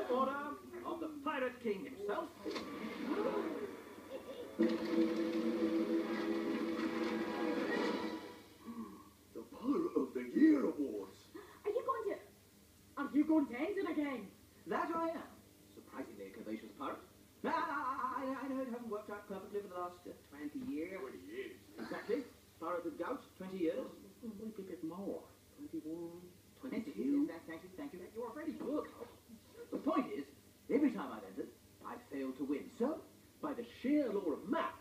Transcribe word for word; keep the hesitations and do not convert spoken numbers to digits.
order of the Pirate King himself. The Pirate of the Year Awards. Are you going to... Are you going to end it again? That I am. Surprisingly a curvaceous pirate. I, I, I know it hasn't worked out perfectly for the last uh, twenty years. twenty years. Exactly. Pirate with gout, twenty years. Maybe a bit more. twenty-one, twenty-two. twenty-two. Yes, thank you, thank you. You are very good. The point is, every time I've entered, I've failed to win. So, by the sheer law of math,